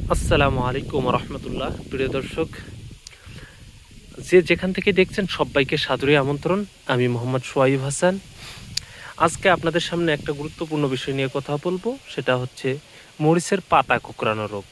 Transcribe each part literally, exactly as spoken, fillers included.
আসসালামু আলাইকুম রহমতুল্লাহ। প্রিয় দর্শক, যে যেখান থেকে দেখছেন সবাইকে সাদরে আমন্ত্রণ। আমি মোহাম্মদ সোয়াইব হাসান। আজকে আপনাদের সামনে একটা গুরুত্বপূর্ণ বিষয় নিয়ে কথা বলবো, সেটা হচ্ছে মরিচের পাতা কুঁকড়ানো রোগ।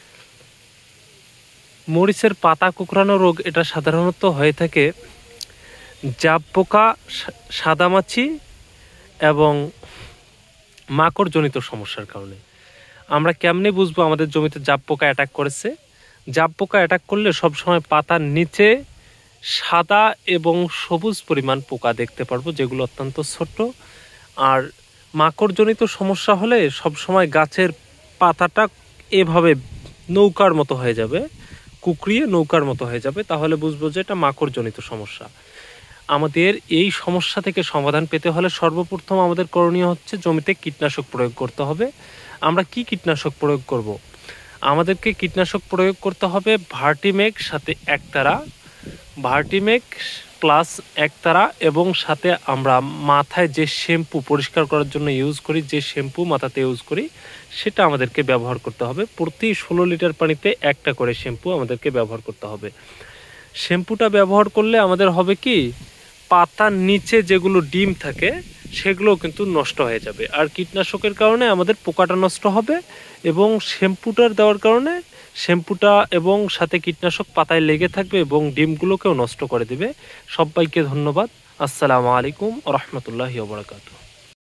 মরিচের পাতা কুঁকড়ানো রোগ এটা সাধারণত হয়ে থাকে জাব পোকা, সাদামাছি এবং মাকড়জনিত সমস্যার কারণে। আমরা কেমনে বুঝবো আমাদের জমিতে জাব পোকা অ্যাটাক করেছে? জাব পোকা অ্যাটাক করলে সবসময় পাতার নিচে সাদা এবং সবুজ পরিমাণ পোকা দেখতে পারবো, যেগুলো অত্যন্ত ছোট। আর মাকড়জনিত সমস্যা হলে সবসময় গাছের পাতাটা এভাবে নৌকার মতো হয়ে যাবে, কুকড়িয়ে নৌকার মতো হয়ে যাবে। তাহলে বুঝবো যে এটা মাকড়জনিত সমস্যা। আমাদের এই সমস্যা থেকে সমাধান পেতে হলে সর্বপ্রথম আমাদের করণীয় হচ্ছে জমিতে কীটনাশক প্রয়োগ করতে হবে। আমরা কি কীটনাশক প্রয়োগ করব? আমাদেরকে কীটনাশক প্রয়োগ করতে হবে ভার্টিমেক সাথে একতারা, ভার্টিমেক প্লাস একতারা, এবং সাথে আমরা মাথায় যে শ্যাম্পু পরিষ্কার করার জন্য ইউজ করি, যে শ্যাম্পু মাথাতে ইউজ করি, সেটা আমাদেরকে ব্যবহার করতে হবে। প্রতি ষোলো লিটার পানিতে একটা করে শ্যাম্পু আমাদেরকে ব্যবহার করতে হবে। শ্যাম্পুটা ব্যবহার করলে আমাদের হবে কি, পাতার নিচে যেগুলো ডিম থাকে সেগুলো কিন্তু নষ্ট হয়ে যাবে। আর কীটনাশকের কারণে আমাদের পোকাটা নষ্ট হবে, এবং শ্যাম্পুটার দেওয়ার কারণে শ্যাম্পুটা এবং সাথে কীটনাশক পাতায় লেগে থাকবে এবং ডিমগুলোকেও নষ্ট করে দেবে। সবাইকে ধন্যবাদ। আসসালামু আলাইকুম রহমতুল্লাহি ওয়া বারাকাতুহু।